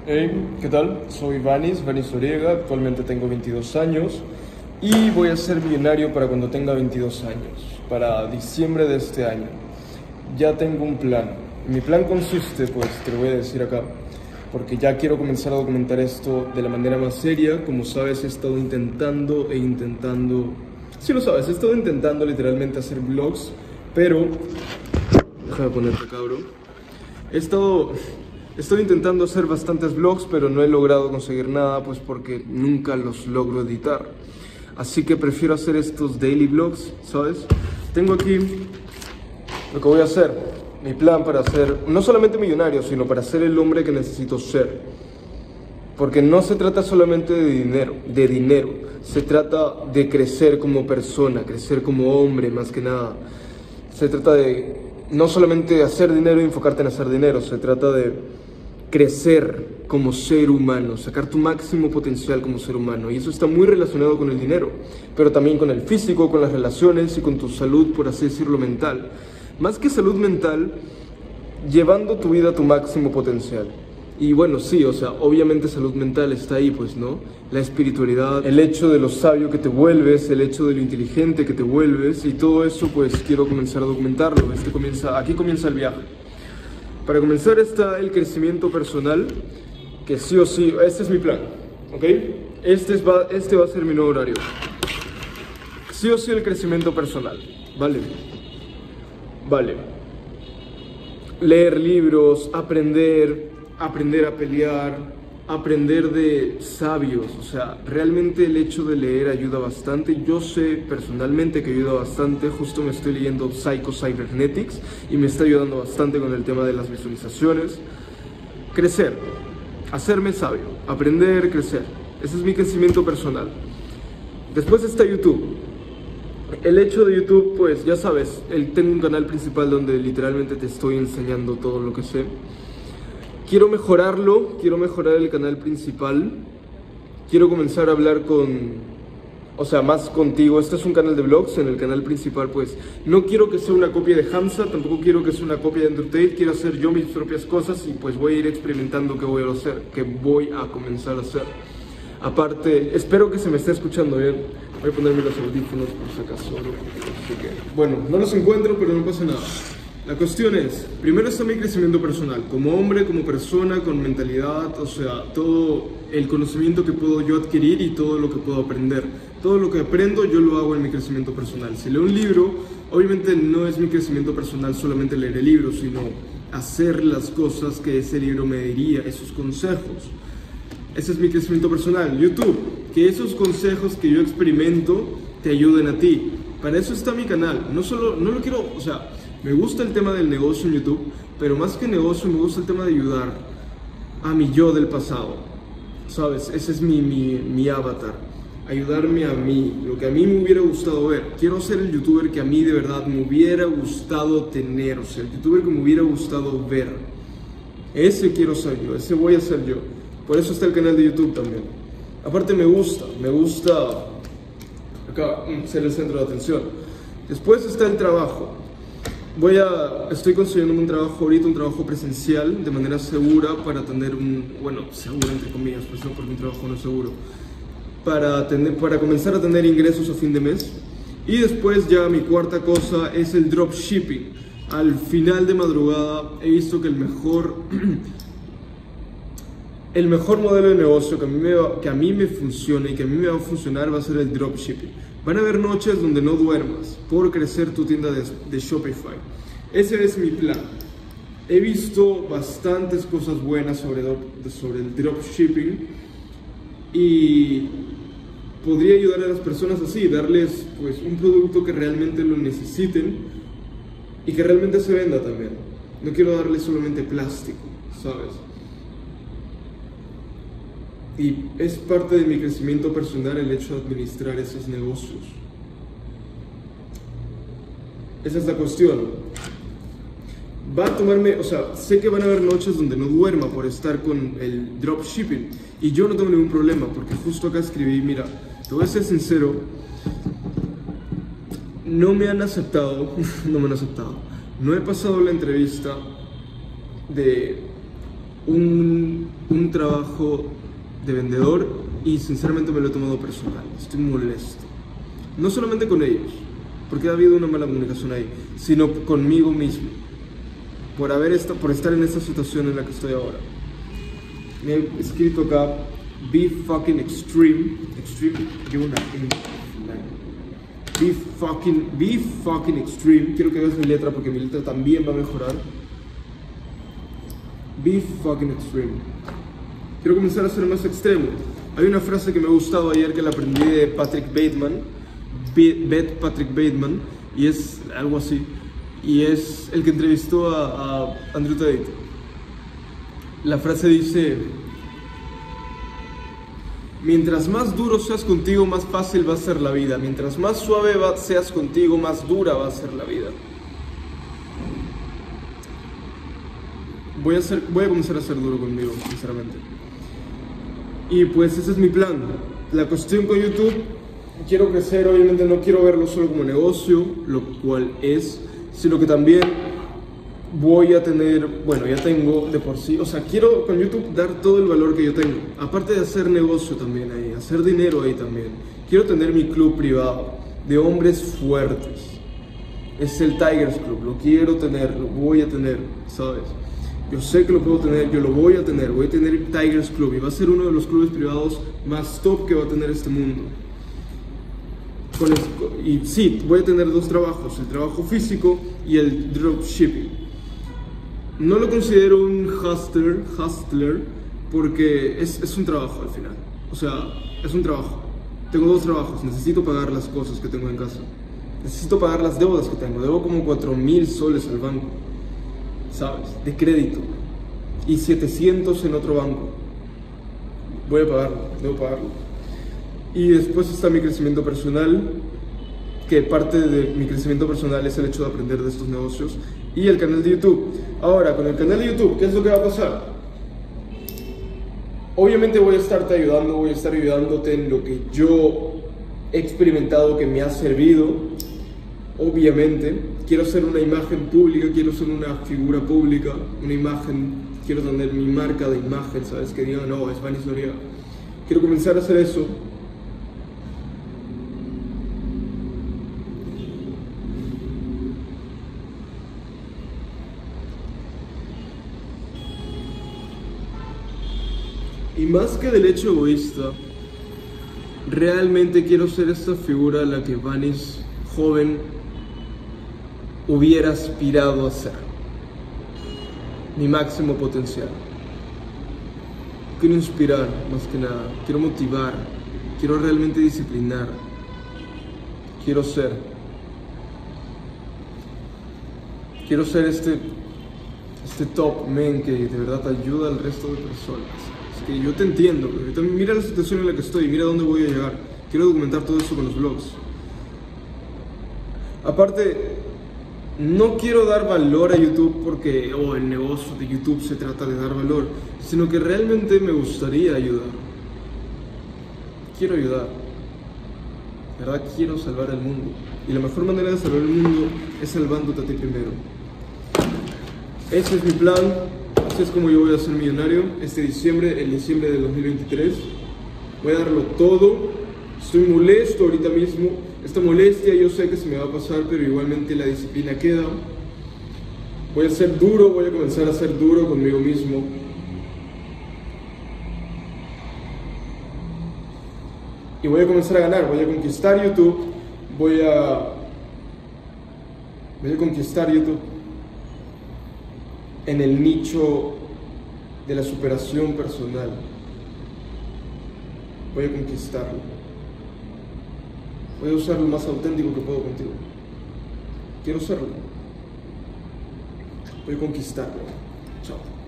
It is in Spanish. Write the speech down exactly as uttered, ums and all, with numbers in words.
Hey, ¿qué tal? Soy Vanis, Vanis Oriega, actualmente tengo veintidós años y voy a ser millonario para cuando tenga veintidós años, para diciembre de este año. Ya tengo un plan. Mi plan consiste, pues te lo voy a decir acá, porque ya quiero comenzar a documentar esto de la manera más seria. Como sabes, he estado intentando e intentando, sí lo sabes, he estado intentando literalmente hacer vlogs, pero, déjame ponerte acá, bro. He estado... Estoy intentando hacer bastantes vlogs, pero no he logrado conseguir nada, pues porque nunca los logro editar. Así que prefiero hacer estos daily vlogs, ¿sabes? Tengo aquí lo que voy a hacer, mi plan para ser no solamente millonario, sino para ser el hombre que necesito ser. Porque no se trata solamente de dinero, de dinero. Se trata de crecer como persona, crecer como hombre, más que nada. Se trata de no solamente hacer dinero y enfocarte en hacer dinero, se trata de crecer como ser humano, sacar tu máximo potencial como ser humano. Y eso está muy relacionado con el dinero, pero también con el físico, con las relaciones y con tu salud, por así decirlo, mental. Más que salud mental, llevando tu vida a tu máximo potencial. Y bueno, sí, o sea, obviamente salud mental está ahí, pues, ¿no? La espiritualidad, el hecho de lo sabio que te vuelves, el hecho de lo inteligente que te vuelves, y todo eso, pues, quiero comenzar a documentarlo. Este comienza, aquí comienza el viaje. Para comenzar está el crecimiento personal, que sí o sí, este es mi plan, ¿ok? Este, es, va, este va a ser mi nuevo horario. Sí o sí el crecimiento personal, ¿vale? Vale. Leer libros, aprender... aprender a pelear, aprender de sabios. O sea, realmente el hecho de leer ayuda bastante. Yo sé personalmente que ayuda bastante. Justo me estoy leyendo Psycho Cybernetics y me está ayudando bastante con el tema de las visualizaciones. Crecer, hacerme sabio, aprender, crecer. Ese es mi crecimiento personal. Después está YouTube. El hecho de YouTube, pues ya sabes, el, tengo un canal principal donde literalmente te estoy enseñando todo lo que sé. Quiero mejorarlo, quiero mejorar el canal principal. Quiero comenzar a hablar con, o sea, más contigo. Este es un canal de vlogs, en el canal principal pues no quiero que sea una copia de Hamza, tampoco quiero que sea una copia de Entertain. Quiero hacer yo mis propias cosas y pues voy a ir experimentando qué voy a hacer, qué voy a comenzar a hacer. Aparte, espero que se me esté escuchando bien. Voy a ponerme los audífonos por si acaso. Así que, bueno, no los encuentro, pero no pasa nada. La cuestión es, primero está mi crecimiento personal, como hombre, como persona, con mentalidad, o sea, todo el conocimiento que puedo yo adquirir y todo lo que puedo aprender. Todo lo que aprendo yo lo hago en mi crecimiento personal. Si leo un libro, obviamente no es mi crecimiento personal solamente leer el libro, sino hacer las cosas que ese libro me diría, esos consejos. Ese es mi crecimiento personal. YouTube, que esos consejos que yo experimento te ayuden a ti. Para eso está mi canal. No solo, no lo quiero, o sea... Me gusta el tema del negocio en YouTube, pero más que negocio me gusta el tema de ayudar a mi yo del pasado, ¿sabes? Ese es mi, mi, mi avatar, ayudarme a mí, lo que a mí me hubiera gustado ver. Quiero ser el youtuber que a mí de verdad me hubiera gustado tener, o sea, el youtuber que me hubiera gustado ver. Ese quiero ser yo, ese voy a ser yo. Por eso está el canal de YouTube también. Aparte me gusta, me gusta acá, ser el centro de atención. Después está el trabajo. Voy a, estoy consiguiendo un trabajo ahorita, un trabajo presencial, de manera segura para tener un, bueno, seguro entre comillas, pues no, porque un trabajo no es seguro, para, tener, para comenzar a tener ingresos a fin de mes. Y después ya mi cuarta cosa es el dropshipping. Al final de madrugada he visto que el mejor, el mejor modelo de negocio que a, mí me va, que a mí me funciona y que a mí me va a funcionar va a ser el dropshipping. Van a haber noches donde no duermas por crecer tu tienda de, de Shopify. Ese es mi plan. He visto bastantes cosas buenas sobre, sobre el dropshipping y podría ayudar a las personas así, darles pues un producto que realmente lo necesiten y que realmente se venda también. No quiero darles solamente plástico, ¿sabes? Y es parte de mi crecimiento personal el hecho de administrar esos negocios. Esa es la cuestión. Va a tomarme, o sea, sé que van a haber noches donde no duerma por estar con el dropshipping. Y yo no tengo ningún problema, porque justo acá escribí, mira, te voy a ser sincero, no me han aceptado, no me han aceptado. No he pasado la entrevista de un un trabajo de vendedor y sinceramente me lo he tomado personal. Estoy molesto. No solamente con ellos, porque ha habido una mala comunicación ahí, sino conmigo mismo, por, haber esta, por estar en esta situación en la que estoy ahora. Me he escrito acá, be fucking extreme, extreme, llevo una E. Be fucking, be fucking extreme. Quiero que veas mi letra porque mi letra también va a mejorar. Be fucking extreme. Quiero comenzar a ser más extremo. Hay una frase que me ha gustado ayer que la aprendí de Patrick Bateman, Beth Patrick Bateman, y es algo así. Y es el que entrevistó a, a Andrew Tate. La frase dice: mientras más duro seas contigo, más fácil va a ser la vida. Mientras más suave seas contigo, más dura va a ser la vida. Voy a, ser, voy a comenzar a ser duro conmigo, sinceramente. Y pues ese es mi plan. La cuestión con YouTube, quiero crecer, obviamente no quiero verlo solo como negocio, lo cual es, sino que también voy a tener, bueno, ya tengo de por sí, o sea, quiero con YouTube dar todo el valor que yo tengo, aparte de hacer negocio también ahí, hacer dinero ahí también. Quiero tener mi club privado de hombres fuertes. Es el Tigers Club, lo quiero tener, lo voy a tener, ¿sabes? Yo sé que lo puedo tener, yo lo voy a tener, voy a tener el Tigers Club y va a ser uno de los clubes privados más top que va a tener este mundo. Con el, y sí, voy a tener dos trabajos, el trabajo físico y el dropshipping. No lo considero un hustler, hustler porque es, es un trabajo al final. O sea, es un trabajo. Tengo dos trabajos, necesito pagar las cosas que tengo en casa. Necesito pagar las deudas que tengo. Debo como cuatro mil soles al banco, ¿sabes? De crédito. Y setecientos en otro banco. Voy a pagarlo, debo pagarlo. Y después está mi crecimiento personal, que parte de mi crecimiento personal es el hecho de aprender de estos negocios. Y el canal de YouTube. Ahora, con el canal de YouTube, ¿qué es lo que va a pasar? Obviamente voy a estarte ayudando, voy a estar ayudándote en lo que yo he experimentado que me ha servido. Obviamente, quiero ser una imagen pública, quiero ser una figura pública, una imagen, quiero tener mi marca de imagen, ¿sabes? Que digan, no, es Vanis Noriega. Quiero comenzar a hacer eso. Y más que del hecho egoísta, realmente quiero ser esta figura a la que Vanis, joven, hubiera aspirado a ser. Mi máximo potencial. Quiero inspirar, más que nada. Quiero motivar. Quiero realmente disciplinar. Quiero ser. Quiero ser este, este top man que de verdad ayuda al resto de personas. Que yo te entiendo, pero mira la situación en la que estoy, mira dónde voy a llegar. Quiero documentar todo eso con los vlogs. Aparte, no quiero dar valor a YouTube porque oh, el negocio de YouTube se trata de dar valor, sino que realmente me gustaría ayudar. Quiero ayudar. La verdad, quiero salvar el mundo. Y la mejor manera de salvar el mundo es salvándote a ti primero. Ese es mi plan. Así es como yo voy a ser millonario este diciembre, el diciembre del dos mil veintitrés. Voy a darlo todo. Estoy molesto ahorita mismo. Esta molestia yo sé que se me va a pasar, pero igualmente la disciplina queda. Voy a ser duro, voy a comenzar a ser duro conmigo mismo. Y voy a comenzar a ganar, voy a conquistar YouTube. Voy a... Voy a conquistar YouTube en el nicho de la superación personal. Voy a conquistarlo. Voy a usar lo más auténtico que puedo contigo. Quiero serlo. Voy a conquistarlo. Chao.